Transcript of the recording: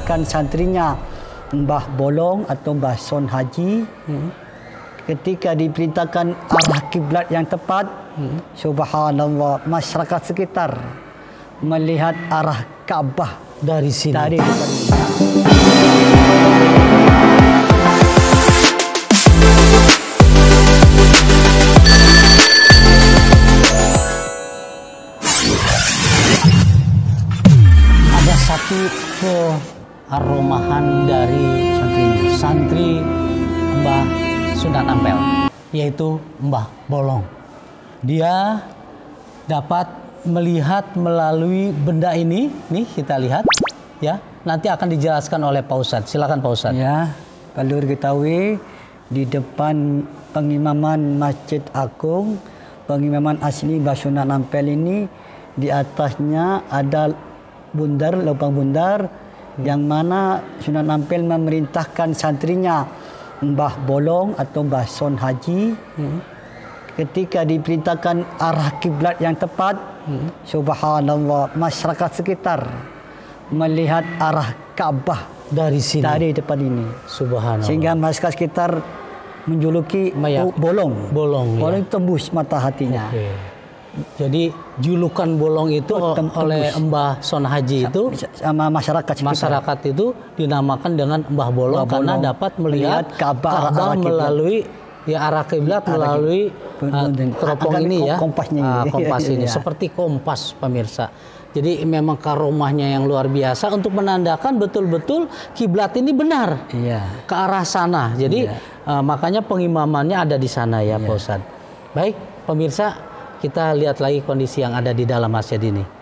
memerintahkan santrinya Mbah Bolong atau Mbah Son Haji ketika diperintahkan arah kiblat yang tepat, subhanallah, masyarakat sekitar melihat arah Ka'bah dari sini. Dari depan. Ada satu kearomahan dari santri Mbah Sunan Ampel, yaitu Mbah Bolong. Dia dapat melihat melalui benda ini, nih kita lihat, ya. Nanti akan dijelaskan oleh Pak Ustadz. Silakan Pak Ustadz. Ya, perlu diketahui di depan pengimaman Masjid Agung, pengimaman asli Mbah Sunan Ampel ini, di atasnya ada bundar, lubang bundar, yang mana Sunan Ampel memerintahkan santrinya Mbah Bolong atau Mbah Son Haji ketika diperintahkan arah kiblat yang tepat, subhanallah, masyarakat sekitar melihat arah Ka'bah dari sini, dari depan ini, subhanallah, sehingga masyarakat sekitar menjuluki Bolong. Bolong Bolong ya. tembus mata hatinya. Jadi julukan Bolong itu oleh Mbah Son Haji itu sama masyarakat sekitar. Masyarakat itu dinamakan dengan Mbah Bolong karena dapat melihat Ka'bah melalui arah kiblat melalui teropong ini ya. Kompas ini seperti kompas pemirsa. Jadi memang karomahnya yang luar biasa untuk menandakan betul-betul kiblat ini benar ke arah sana. Jadi makanya pengimamannya ada di sana ya Pak Ustadz. Baik pemirsa, kita lihat lagi kondisi yang ada di dalam masjid ini.